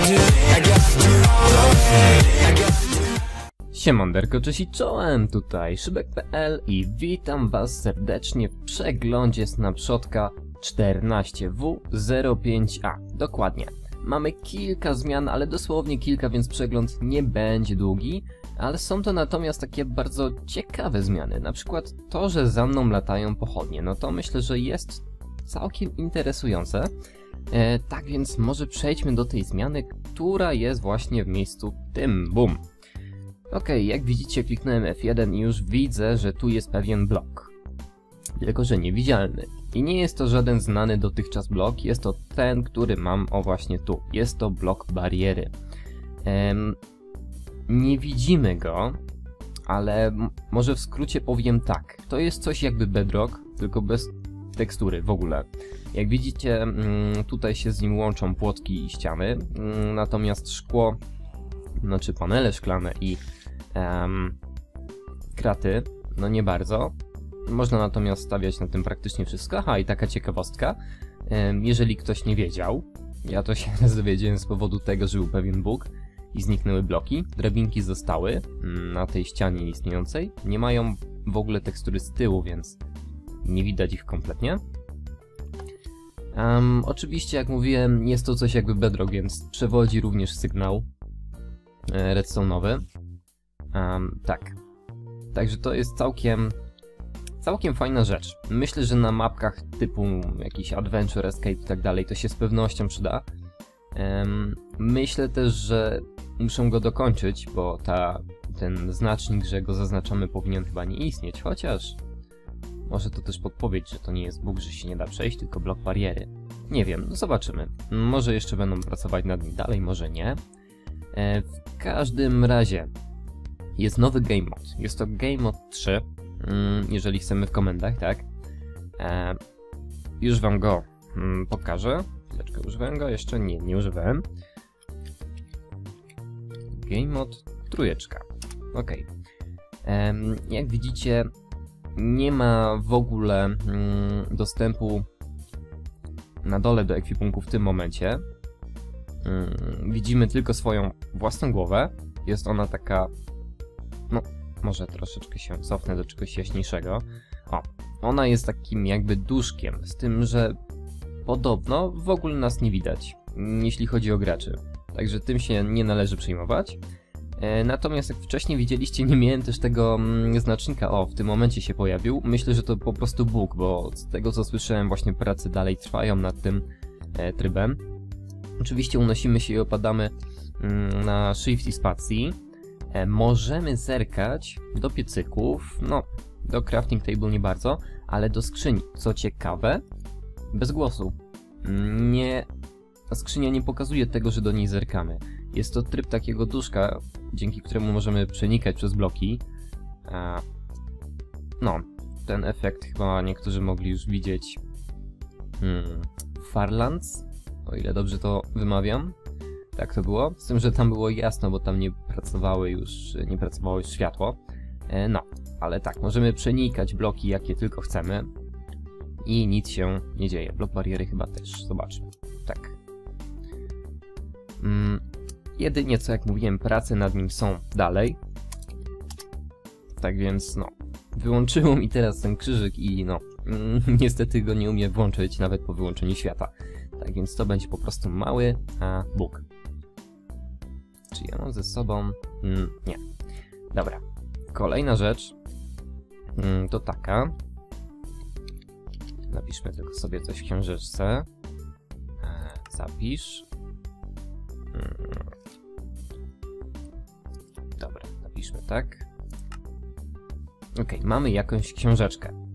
Siemanderko, cześć i czołem, tutaj Szybek.pl i witam was serdecznie w przeglądzie Snapshotka 14W05A. Dokładnie. Mamy kilka zmian, ale dosłownie kilka, więc przegląd nie będzie długi, ale są to natomiast takie bardzo ciekawe zmiany. Na przykład to, że za mną latają pochodnie, no to myślę, że jest całkiem interesujące. Tak więc może przejdźmy do tej zmiany, która jest właśnie w miejscu tym. Bum! Ok, jak widzicie, kliknąłem F1 i już widzę, że tu jest pewien blok. Tylko że niewidzialny. I nie jest to żaden znany dotychczas blok, jest to ten, który mam o właśnie tu. Jest to blok bariery. Nie widzimy go, ale może w skrócie powiem tak. To jest coś jakby bedrock, tylko bez tekstury w ogóle. Jak widzicie, tutaj się z nim łączą płotki i ściany, natomiast szkło, znaczy panele szklane i kraty, no nie bardzo. Można natomiast stawiać na tym praktycznie wszystko. Aha, i taka ciekawostka, jeżeli ktoś nie wiedział, ja to się dowiedziałem z powodu tego, że był pewien bóg i zniknęły bloki, drabinki zostały na tej ścianie istniejącej, nie mają w ogóle tekstury z tyłu, więc nie widać ich kompletnie. Oczywiście, jak mówiłem, jest to coś jakby bedrock, więc przewodzi również sygnał redstone'owy. Tak. Także to jest całkiem fajna rzecz. Myślę, że na mapkach typu jakiś Adventure, Escape i tak dalej to się z pewnością przyda. Myślę też, że muszę go dokończyć, bo ten znacznik, że go zaznaczamy, powinien chyba nie istnieć, chociaż może to też podpowiedź, że to nie jest bóg, że się nie da przejść, tylko blok bariery. Nie wiem, no zobaczymy. Może jeszcze będą pracować nad nim dalej, może nie. W każdym razie jest nowy Game Mode. Jest to Game Mode 3, jeżeli chcemy w komendach, tak? Już wam go pokażę. Chwileczkę, używałem go? Jeszcze nie używałem. Game Mode 3. Ok. Jak widzicie, nie ma w ogóle dostępu na dole do ekwipunku w tym momencie. Widzimy tylko swoją własną głowę. Jest ona taka, no może troszeczkę się cofnę do czegoś jaśniejszego. O, ona jest takim jakby duszkiem, z tym, że podobno w ogóle nas nie widać, jeśli chodzi o graczy. Także tym się nie należy przejmować. Natomiast jak wcześniej widzieliście, nie miałem też tego znacznika, o, w tym momencie się pojawił. Myślę, że to po prostu bóg, bo z tego co słyszałem, właśnie prace dalej trwają nad tym trybem. Oczywiście unosimy się i opadamy na Shift i spacji. Możemy zerkać do piecyków, no do crafting table nie bardzo, ale do skrzyni. Co ciekawe, bez głosu. Skrzynia nie pokazuje tego, że do niej zerkamy. Jest to tryb takiego duszka, dzięki któremu możemy przenikać przez bloki. No, ten efekt chyba niektórzy mogli już widzieć w Farlands, o ile dobrze to wymawiam. Tak to było, z tym, że tam było jasno, bo tam nie pracowało już światło. No, ale tak, możemy przenikać bloki jakie tylko chcemy i nic się nie dzieje. Blok bariery chyba też, zobaczmy. Tak. Jedynie co, jak mówiłem, prace nad nim są dalej. Tak więc, no, wyłączyło mi teraz ten krzyżyk i no, niestety go nie umiem włączyć nawet po wyłączeniu świata. Tak więc to będzie po prostu mały bóg. Czy ja mam ze sobą? Nie. Dobra. Kolejna rzecz to taka. Napiszmy tylko sobie coś w książeczce. Zapisz. Dobra, napiszmy tak. Ok, mamy jakąś książeczkę.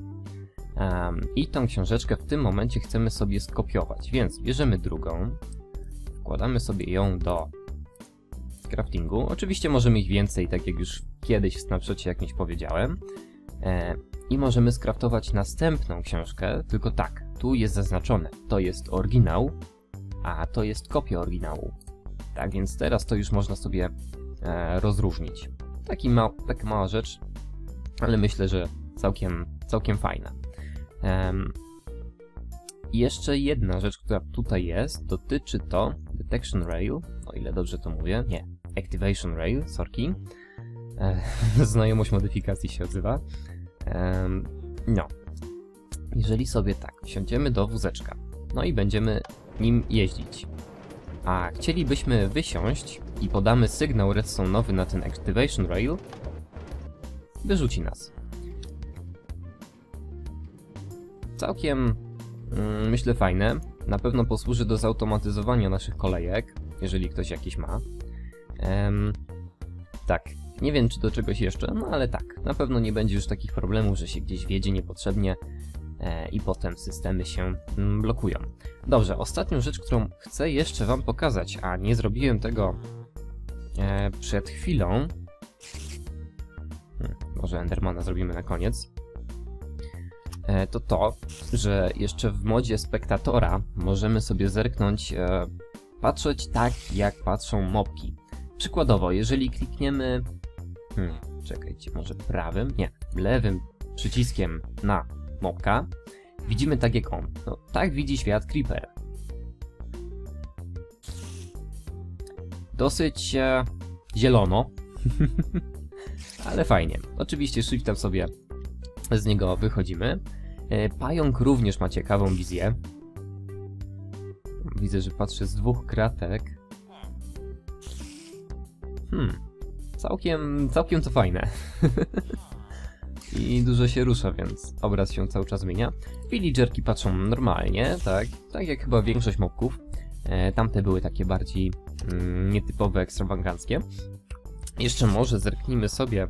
I tą książeczkę w tym momencie chcemy sobie skopiować, więc bierzemy drugą, wkładamy sobie ją do craftingu. Oczywiście możemy ich więcej, tak jak już kiedyś w Snapshocie jakimś powiedziałem. I możemy skraftować następną książkę, tylko tak, tu jest zaznaczone, to jest oryginał, a to jest kopia oryginału. Tak więc teraz to już można sobie rozróżnić. Taka mała rzecz, ale myślę, że całkiem fajna. Jeszcze jedna rzecz, która tutaj jest, dotyczy to Detection Rail, o ile dobrze to mówię, nie, Activation Rail, sorki. Znajomość modyfikacji się odzywa. No, jeżeli sobie tak, wsiądziemy do wózeczka, no i będziemy nim jeździć, a chcielibyśmy wysiąść i podamy sygnał redstone'owy na ten Activation Rail, wyrzuci nas. Całkiem, myślę, fajne. Na pewno posłuży do zautomatyzowania naszych kolejek, jeżeli ktoś jakieś ma. Tak, nie wiem czy do czegoś jeszcze, no ale tak, na pewno nie będzie już takich problemów, że się gdzieś wiedzie niepotrzebnie i potem systemy się blokują. Dobrze, ostatnią rzecz, którą chcę jeszcze wam pokazać, a nie zrobiłem tego przed chwilą, może Endermana zrobimy na koniec, to, że jeszcze w modzie spektatora możemy sobie zerknąć, patrzeć tak jak patrzą mobki. Przykładowo, jeżeli klikniemy, czekajcie, może prawym, nie, lewym przyciskiem na mobka, widzimy tak jak on. No, tak widzi świat Creeper. Dosyć zielono, ale fajnie. Oczywiście shiftem sobie z niego wychodzimy. Pająk również ma ciekawą wizję. Widzę, że patrzy z dwóch kratek. Całkiem to fajne. I dużo się rusza, więc obraz się cały czas zmienia. Villagerki patrzą normalnie, tak jak chyba większość mobków. Tamte były takie bardziej nietypowe, ekstrawaganckie. Jeszcze może zerknijmy sobie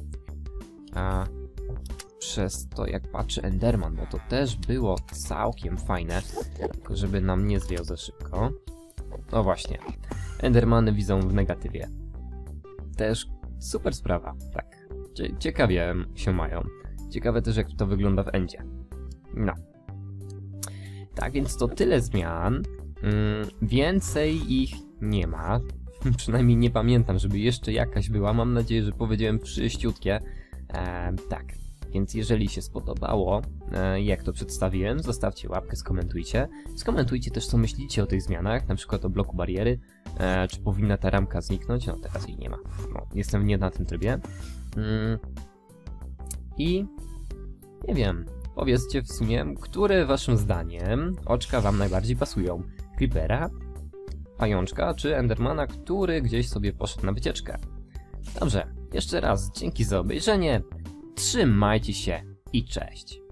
przez to, jak patrzy Enderman, bo to też było całkiem fajne, tylko żeby nam nie zwiał za szybko. No właśnie, Endermany widzą w negatywie. Też super sprawa, tak. Ciekawie się mają. Ciekawe też, jak to wygląda w endzie. No. Tak, więc to tyle zmian. Więcej ich nie ma. Przynajmniej nie pamiętam, żeby jeszcze jakaś była. Mam nadzieję, że powiedziałem wszyściutkie. Tak. Więc jeżeli się spodobało, jak to przedstawiłem, zostawcie łapkę, skomentujcie. Skomentujcie też, co myślicie o tych zmianach, na przykład o bloku bariery. Czy powinna ta ramka zniknąć? No teraz jej nie ma. No, jestem nie na tym trybie. I nie wiem, powiedzcie w sumie, które waszym zdaniem oczka wam najbardziej pasują. Creepera, pajączka czy Endermana, który gdzieś sobie poszedł na wycieczkę. Dobrze, jeszcze raz dzięki za obejrzenie, trzymajcie się i cześć.